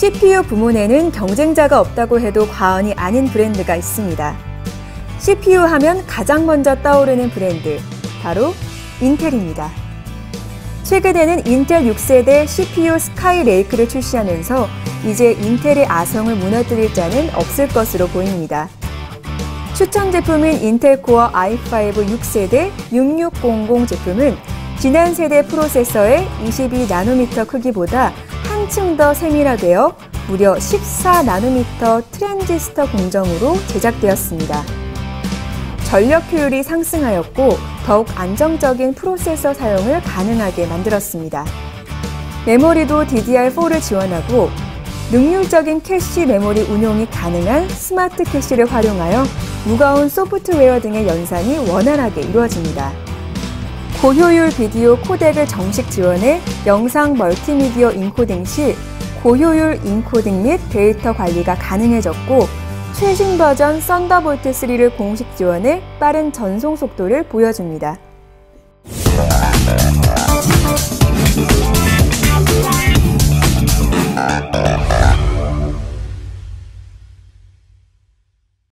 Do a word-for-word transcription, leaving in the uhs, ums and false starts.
씨피유 부문에는 경쟁자가 없다고 해도 과언이 아닌 브랜드가 있습니다. 씨피유 하면 가장 먼저 떠오르는 브랜드, 바로 인텔입니다. 최근에는 인텔 육 세대 씨피유 스카이레이크를 출시하면서 이제 인텔의 아성을 무너뜨릴 자는 없을 것으로 보입니다. 추천 제품인 인텔 코어 아이 파이브 육 세대 육육공공 제품은 지난 세대 프로세서의 이십이 나노미터 크기보다 한층 더 세밀화되어 무려 십사 나노미터 트랜지스터 공정으로 제작되었습니다. 전력 효율이 상승하였고 더욱 안정적인 프로세서 사용을 가능하게 만들었습니다. 메모리도 디디알 포를 지원하고 능률적인 캐시 메모리 운용이 가능한 스마트 캐시를 활용하여 무거운 소프트웨어 등의 연산이 원활하게 이루어집니다. 고효율 비디오 코덱을 정식 지원해 영상 멀티미디어 인코딩 시 고효율 인코딩 및 데이터 관리가 가능해졌고 최신 버전 썬더볼트 쓰리를 공식 지원해 빠른 전송 속도를 보여줍니다.